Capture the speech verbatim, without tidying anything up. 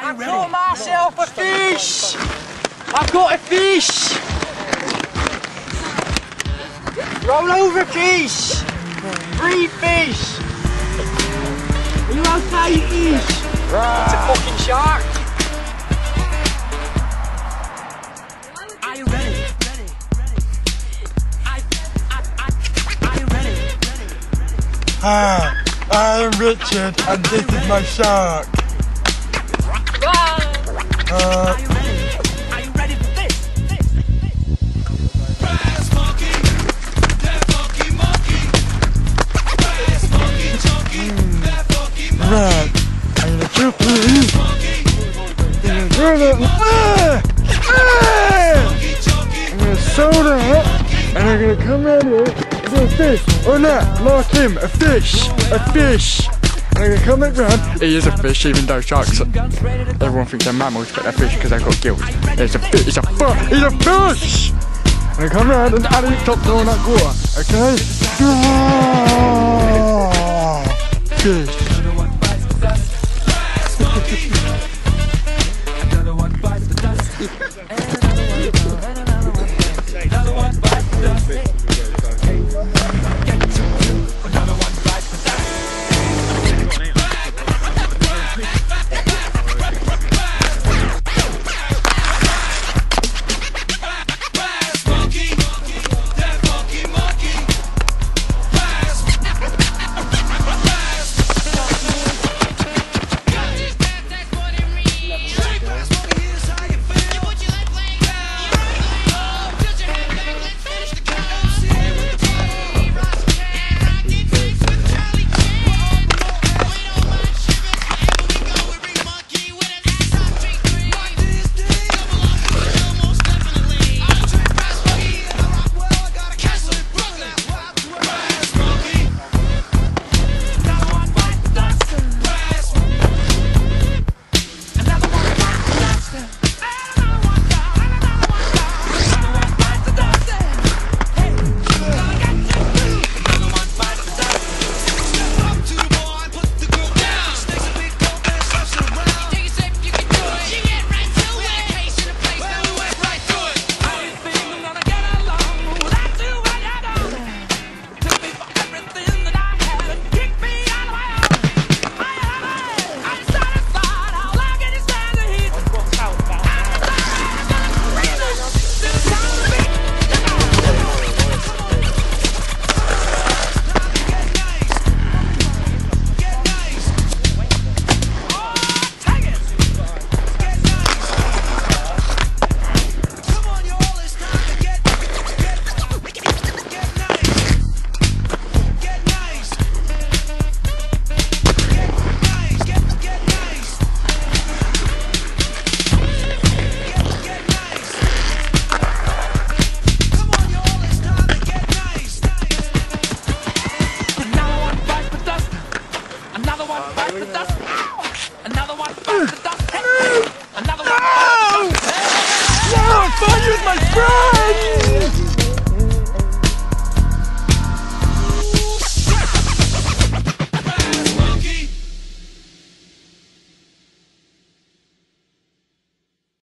I've caught myself a fish! I've got a fish! Roll over, fish! Three fish! Are you okay, fish? It's a fucking shark! Are you ready? Ready? Ready? I, I, I, are you ready? Ready? Ready? Ah, I am Richard and this is my shark. Uh, Are you ready? Are you ready for this? This, this. Brass monkey, that funky monkey. Brass monkey, chunky, that funky monkey. right, I'm gonna kill you. Monkey, I'm gonna sew that, and I'm gonna come out here and do a fish. Or not, mark him, a fish, a fish. And I'm gonna come back round. He is a fish, even though sharks. Everyone thinks they're mammals, but they're fish because they've got gills. It's a fish. It's a fish. He's a fish. And I come round and add it top down that water. Okay. Fish.